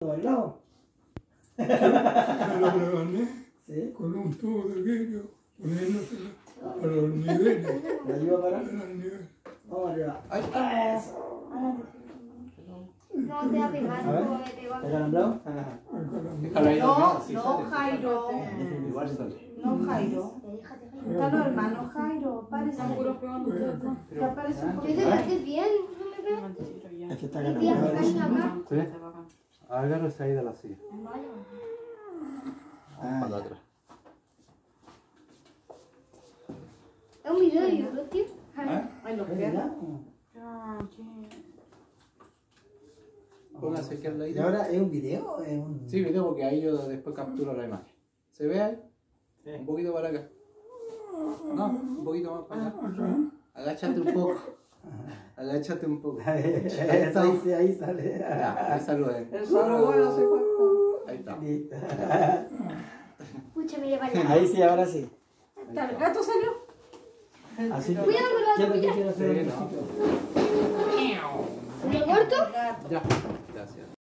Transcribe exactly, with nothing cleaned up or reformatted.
¿Bailado? Me lo rebané ¿Sí? con un tubo de vidrio, poniéndoselo a los niveles. ¿La ayuda a parar? A los niveles. Vamos arriba. Ahí estamos. No te va a pegar, A ver. no me pegó. ¿Está calambrado? Déjalo ahí. No, así no, sale. Jairo. Igual sale. No, Jairo. Déjate, Está normal, no, Jairo. Parece. Pero Aparece un yo poquito. te traté bien, no me pegas. Es que está Tía, calambrado. casi acá. ¿Sí? Agárrese ahí de la silla. Vaya. Ah, Para ya. atrás. Es un video de YouTube, tío. ¿Eh? Ay, los ¿Es perros. verdad? Ah, qué. Póngase aquí al ¿Y ladito. ahora es un video o es un...? Sí, video, porque ahí yo después capturo la imagen. ¿Se ve ahí? Un poquito para acá. No, un poquito más para acá. Agáchate un poco. Agáchate un poco. ahí, sí, ahí sale. Ya, ahí saluden. El solo bueno se cuenta. Ahí está. Listo. Pucha, mire, vale. Ahí sí, ahora sí. ¿El gato salió? Así que... Cuidado con la ¿Qué es lo que tuya. quiero hacer? Sí, no. ¿Me muerto? Gato. Ya.